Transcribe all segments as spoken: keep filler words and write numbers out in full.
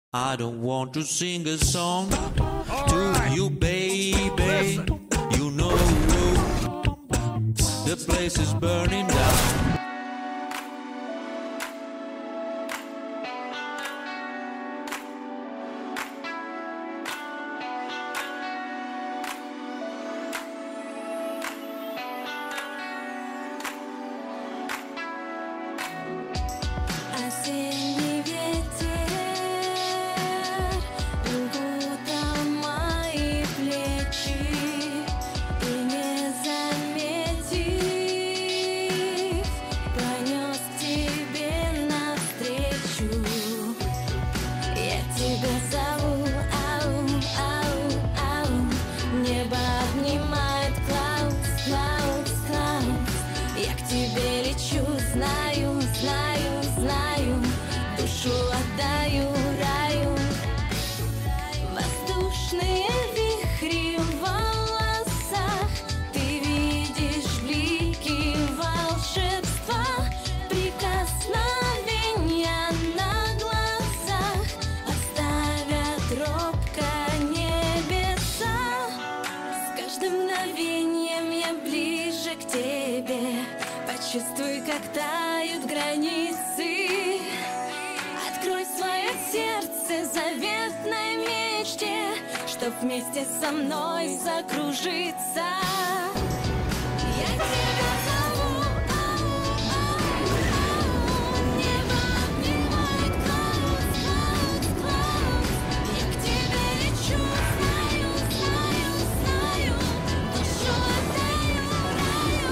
I don't want to sing a song to you, baby. You know the place is burning down. Чувствуй, как тают границы. Открой свое сердце заветной мечте, чтоб вместе со мной закружиться. Я тебя зову, небо обнимает клаус, клаус, клаус. Я к тебе лечу, знаю, знаю, знаю, душу отдаю раю.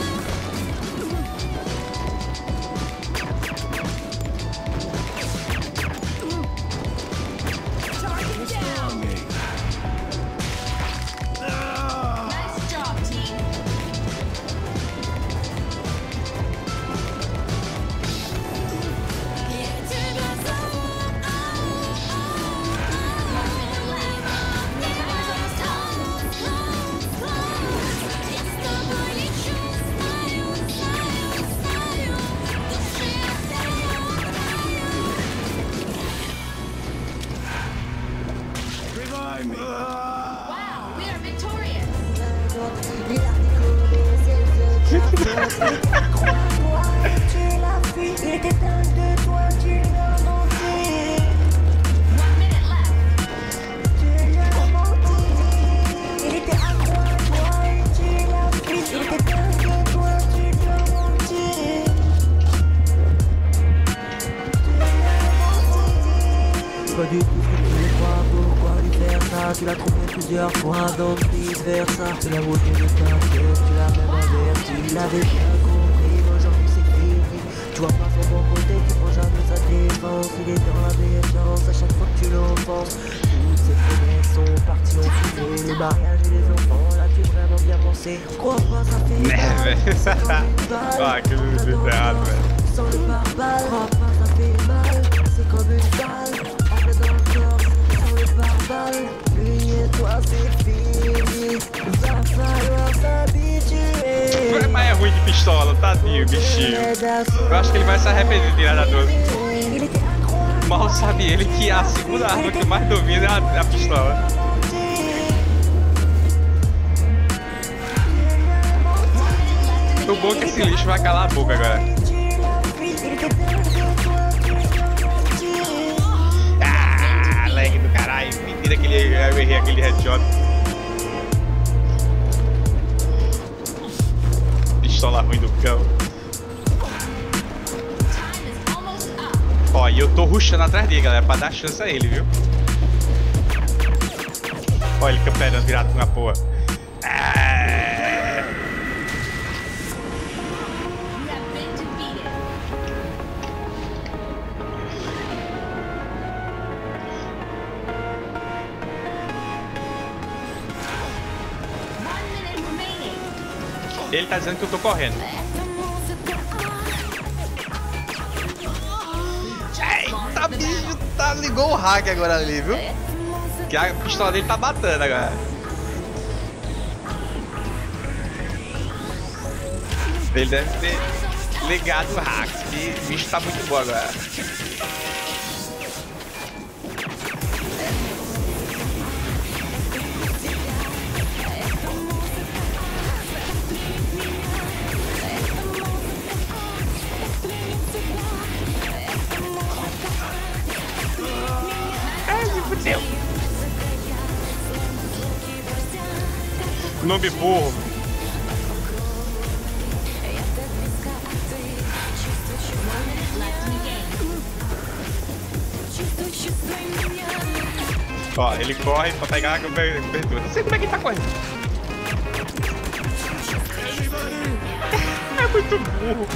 Pas du tout ce que tu crois, pourquoi lui faire ça? Tu l'as trompé plusieurs fois, donc vice versa. Tu l'as voulu de ta tête, tu l'as même averti. Il avait bien compris, aujourd'hui c'est fini. Tu vois pas son bon côté, tu prends jamais sa défense. Il est dans la méfiance à chaque fois que tu l'offenses. Toutes ces promesses sont parties en fumée. Le mariage et les enfants, là tu vraiment bien pensé. Crois pas, ça fait mal. Ah, que vous êtes errado, velho. Sans le pare-balles, crois pas, ça fait mal. C'est comme une balle. Lui et toi c'est fini. Va falloir s'habituer. Mas é ruim de pistola, tadinho, bichinho. Eu acho que ele vai se arrepender de tirar a doze. Mal sabe ele que a segunda arma que mais domina é a, a pistola. O bom é que esse lixo vai calar a boca agora. Ah, lag do caralho. Mentira que ele, eu errei aquele headshot. Pistola ruim do cão. Ó, e eu tô rushando atrás dele, galera, pra dar chance a ele, viu? Ó, ele camperando virado com a porra. Ah. Ele tá dizendo que eu tô correndo. Eita, bicho, tá, ligou o hack agora ali, viu? Que a pistola dele tá batendo agora. Ele deve ter ligado o hack, que o bicho tá muito bom agora. Fudeu. Nome burro. Ó, ele corre pra pegar a cobertura. Não sei como é que ele tá correndo. É muito burro.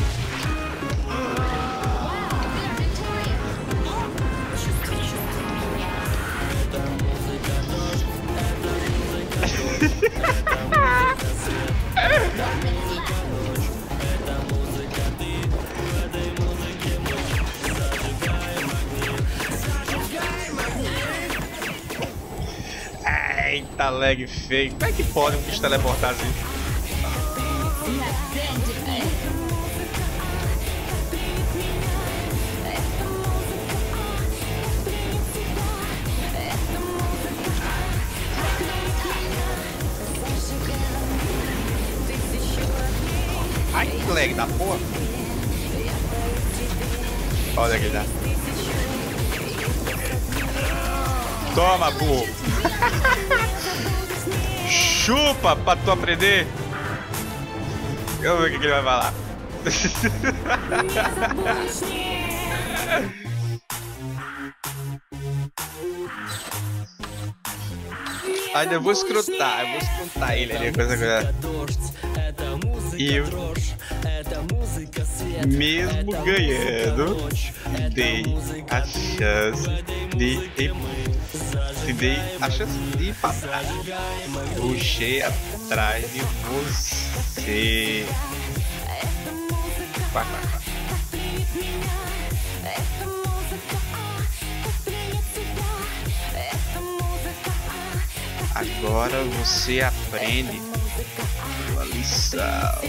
Eita, lag feio. Como é que pode um bicho teleportar assim? Ai, que lag da porra. Olha aqui já. Toma, burro. Chupa pra tu aprender. Eu vou ver o que ele vai falar. Ainda eu vou escrotar, eu vou escrotar ele ali, coisa coisa. E eu, mesmo ganhando, dei a chance de te dei a chance de empatar. Puxei atrás de você. Vai, vai, vai. Agora você aprende sua lição,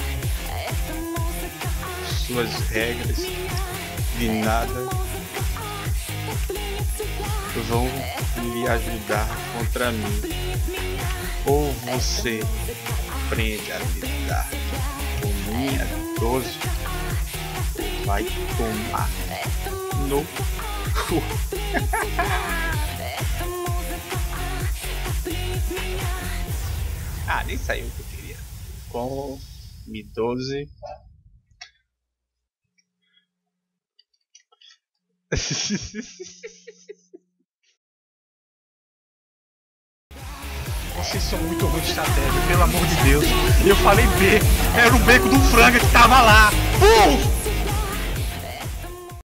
suas regras de nada vão lhe ajudar contra mim. Ou você aprende a lidar com minha doze, vai tomar no cu. Ah, nem saiu o que eu queria. Com Mi doze. Vocês são muito ruins de estratégia, pelo amor de Deus. Eu falei B, era o beco do franga que tava lá. Uh!